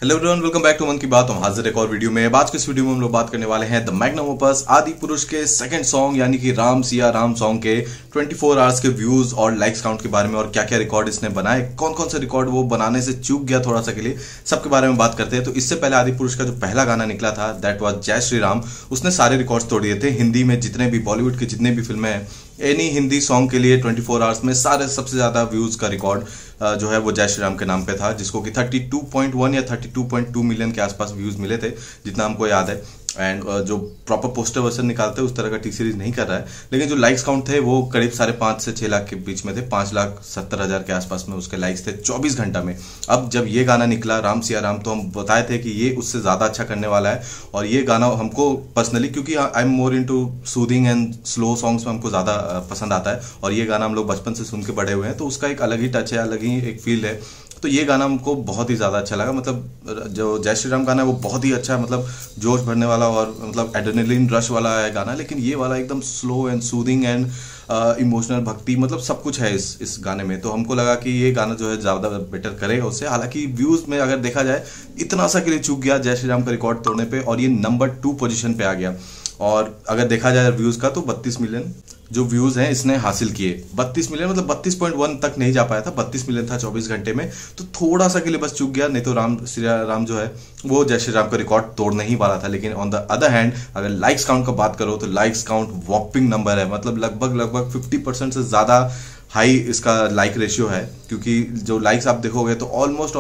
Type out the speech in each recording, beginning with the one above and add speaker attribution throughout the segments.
Speaker 1: Hello everyone, welcome back to Mann ki बात। हम हाजिर एक और वीडियो में। आज के इस वीडियो में हम लोग बात करने वाले हैं द मैग्नम ओपस आदि पुरुष के सेकंड सॉन्ग यानी कि राम सिया राम सॉन्ग के 24 आवर्स के व्यूज और लाइक्स काउंट के बारे में, और क्या क्या रिकॉर्ड इसने बनाए, कौन कौन से रिकॉर्ड वो बनाने से चूक गया थोड़ा सा के लिए, सबके बारे में बात करते हैं। तो इससे पहले आदि पुरुष का जो पहला गाना निकला था दैट वाज जय श्री राम, उसने सारे रिकॉर्ड्स तोड़ दिए थे। हिंदी में जितने भी बॉलीवुड की जितने भी फिल्में हैं, एनी हिंदी सॉन्ग के लिए 24 आवर्स में सारे सबसे ज्यादा व्यूज का रिकॉर्ड जो है वो जय श्री राम के नाम पे था, जिसको कि 32.1 या 32.2 मिलियन के आसपास व्यूज मिले थे, जितना हमको याद है। एंड जो प्रॉपर पोस्टर वर्जन निकालते हैं उस तरह का टी सीरीज नहीं कर रहा है, लेकिन जो लाइक्स काउंट थे वो करीब 5.5 से 6 लाख के बीच में थे। 5,70,000 के आसपास में उसके लाइक्स थे 24 घंटा में। अब जब ये गाना निकला राम सिया राम, तो हम बताए थे कि ये उससे ज्यादा अच्छा करने वाला है। और ये गाना हमको पर्सनली, क्योंकि I am more into soothing and slow songs में हमको ज्यादा पसंद आता है, और ये गाना हम लोग बचपन से सुन के बड़े हुए हैं, तो उसका एक अलग ही टच है, अलग ही एक फील है। तो ये गाना हमको बहुत ही ज्यादा अच्छा लगा। मतलब जो जय श्री राम गाना है वो बहुत ही अच्छा, मतलब जोश भरने वाला और मतलब एड्रेनलिन रश वाला है गाना, लेकिन ये वाला एकदम slow and soothing and emotional भक्ति, मतलब सब कुछ है इस गाने में। तो हमको लगा कि ये गाना जो है ज्यादा बेटर करेगा उससे। हालांकि व्यूज में अगर देखा जाए, इतना सा के लिए चूक गया जय श्री राम का रिकॉर्ड तोड़ने पे, और ये नंबर 2 पोजीशन पे आ गया। और अगर देखा जाए व्यूज का, तो 32 मिलियन जो व्यूज हैं इसने हासिल किए। 32 मिलियन मतलब 32.1 तक नहीं जा पाया था, 32 मिलियन था 24 घंटे में। तो थोड़ा सा के लिए बस चूक गया, नहीं तो राम सिया राम जो है वो जय श्री राम का रिकॉर्ड तोड़ने ही वाला था। लेकिन ऑन द अदर हैंड अगर लाइक्स काउंट का बात करो, तो लाइक्स काउंट वॉपिंग नंबर है। मतलब लगभग 50% से ज्यादा हाई इसका लाइक रेशियो है, क्योंकि जो लाइक्स आप देखोगे तो ऑलमोस्ट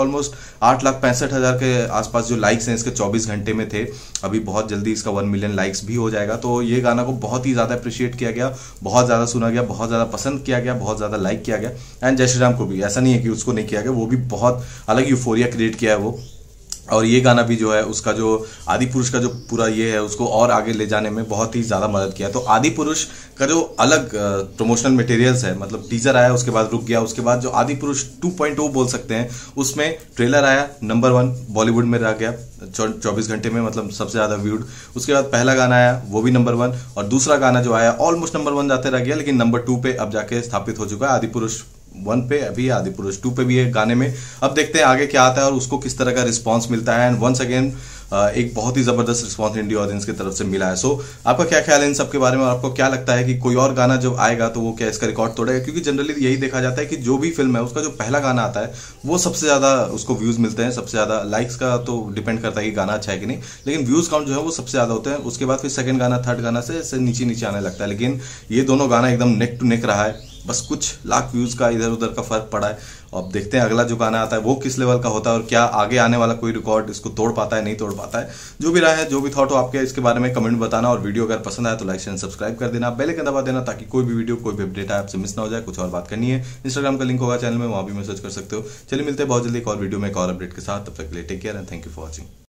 Speaker 1: 8,65,000 के आसपास जो लाइक्स हैं इसके 24 घंटे में थे। अभी बहुत जल्दी इसका 1 मिलियन लाइक्स भी हो जाएगा। तो ये गाना को बहुत ही ज्यादा अप्रिशिएट किया गया, बहुत ज्यादा सुना गया, बहुत ज्यादा पसंद किया गया, बहुत ज्यादा लाइक किया गया। एंड जय श्री राम को भी, ऐसा नहीं है कि उसको नहीं किया गया, वो भी बहुत अलग यूफोरिया क्रिएट किया है वो। और ये गाना भी जो है उसका जो आदि पुरुष का जो पूरा ये है उसको और आगे ले जाने में बहुत ही ज्यादा मदद किया। तो आदि पुरुष का जो अलग प्रमोशनल मटेरियल्स है, मतलब टीजर आया उसके बाद रुक गया, उसके बाद जो आदि पुरुष 2.0 बोल सकते हैं, उसमें ट्रेलर आया, नंबर 1 बॉलीवुड में रह गया 24 घंटे में, मतलब सबसे ज्यादा व्यूड। उसके बाद पहला गाना आया वो भी नंबर 1, और दूसरा गाना जो आया ऑलमोस्ट नंबर 1 जाते रह गया, लेकिन नंबर 2 पे अब जाके स्थापित हो चुका है। आदि पुरुष 1 पे अभी, आदि पुरुष 2 पे भी है गाने में। अब देखते हैं आगे क्या आता है और उसको किस तरह का रिस्पांस मिलता है। एंड वंस अगेन एक बहुत ही जबरदस्त रिस्पांस इंडिया ऑडियंस की तरफ से मिला है। सो आपका क्या ख्याल है इन सब के बारे में, और आपको क्या लगता है कि कोई और गाना जब आएगा तो वो क्या इसका रिकॉर्ड तोड़ेगा? क्योंकि जनरली यही देखा जाता है कि जो भी फिल्म है उसका जो पहला गाना आता है वो सबसे ज्यादा उसको व्यूज मिलते हैं, सबसे ज्यादा लाइक्स का तो डिपेंड करता है कि गाना अच्छा है कि नहीं, लेकिन व्यूज काउंट जो है वो सबसे ज्यादा होते हैं। उसके बाद फिर सेकंड गाना, थर्ड गाना से नीचे नीचे आने लगता है। लेकिन ये दोनों गाना एकदम नेक टू नेक रहा है, बस कुछ लाख व्यूज का इधर उधर का फर्क पड़ा है। अब देखते हैं अगला जो गाना आता है वो किस लेवल का होता है, और क्या आगे आने वाला कोई रिकॉर्ड इसको तोड़ पाता है, नहीं तोड़ पाता है। जो भी रहा है, जो भी थॉट हो आपके इसके बारे में कमेंट बताना, और वीडियो अगर पसंद आए तो लाइक शेयर सब्सक्राइब कर देना, बेल आइकन दबा देना, ताकि कोई भी वीडियो कोई भी अपडेट है आपसे मिस ना हो जाए। कुछ और बात करनी है, इंस्टाग्राम का लिंक होगा चैनल में, वहां भी मैसेज कर सकते हो। चलिए मिलते हैं बहुत जल्दी एक और वीडियो में एक और अपडेट के साथ। तब तक के लिए take care and thank you for watching.